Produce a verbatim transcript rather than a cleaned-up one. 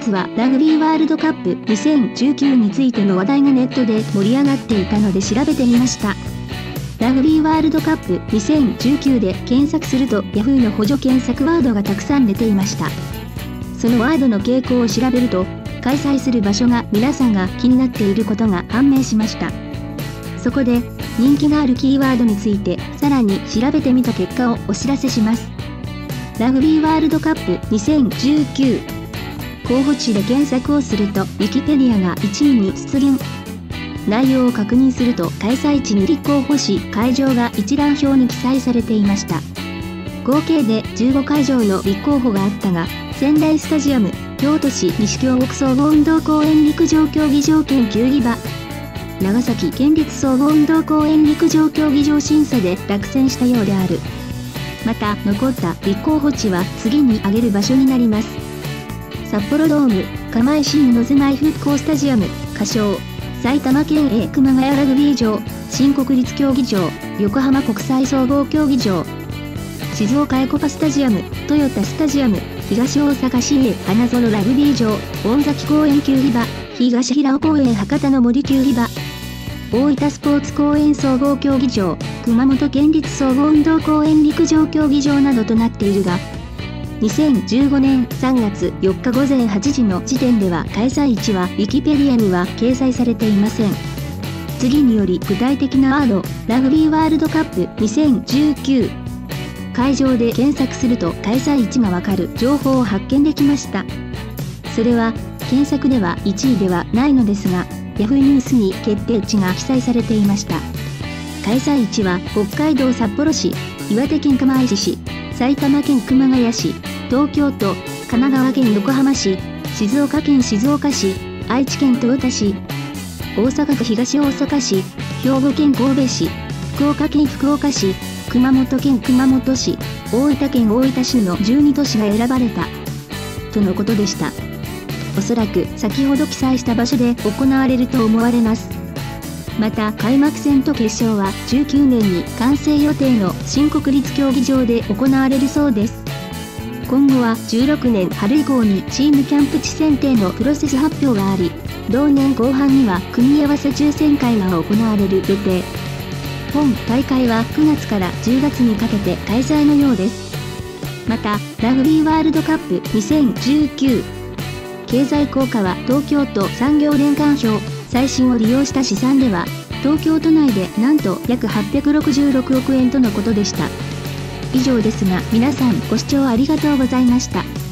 つはラグビーワールドカップにせんじゅうきゅうについての話題がネットで盛り上がっていたので調べてみました。ラグビーワールドカップにせんじゅうきゅうで検索すると ヤフー の補助検索ワードがたくさん出ていました。そのワードの傾向を調べると、開催する場所が皆さんが気になっていることが判明しました。そこで人気があるキーワードについてさらに調べてみた結果をお知らせします。ラグビーワールドカップにせんじゅうきゅう候補地で検索をすると Wikipedia がいちいに出現。内容を確認すると開催地に立候補し会場が一覧表に記載されていました。合計でじゅうごかいじょうの立候補があったが、仙台スタジアム、京都市西京極総合運動公園陸上競技場兼球技場、長崎県立総合運動公園陸上競技場審査で落選したようである。また残った立候補地は次に挙げる場所になります。札幌ドーム、釜石市の住まい復興スタジアム、仮称、埼玉県営熊谷ラグビー場、新国立競技場、横浜国際総合競技場、静岡エコパスタジアム、豊田スタジアム、東大阪市営花園ラグビー場、大崎公園球技場、東平尾公園博多の森球技場、大分スポーツ公園総合競技場、熊本県立総合運動公園陸上競技場などとなっているが、にせんじゅうごねんさんがつよっかごぜんはちじの時点では開催地は Wikipedia には掲載されていません。次により具体的なワード、ラグビーワールドカップにせんじゅうきゅう。会場で検索すると開催地がわかる情報を発見できました。それは検索ではいちいではないのですが、ヤフー ニュースに決定地が記載されていました。開催地は北海道札幌市、岩手県釜石市、埼玉県熊谷市、東京都、神奈川県横浜市、静岡県静岡市、愛知県豊田市、大阪府東大阪市、兵庫県神戸市、福岡県福岡市、熊本県熊本市、大分県大分市のじゅうにとしが選ばれたとのことでした。おそらく先ほど記載した場所で行われると思われます。また開幕戦と決勝はじゅうきゅうねんに完成予定の新国立競技場で行われるそうです。今後はじゅうろくねん春以降にチームキャンプ地選定のプロセス発表があり、同年後半には組み合わせ抽選会が行われる予定。本大会はくがつからじゅうがつにかけて開催のようです。またラグビーワールドカップにせんじゅうきゅう経済効果は東京都産業年間表最新を利用した試算では東京都内でなんと約はっぴゃくろくじゅうろくおくえんとのことでした。以上ですが皆さんご視聴ありがとうございました。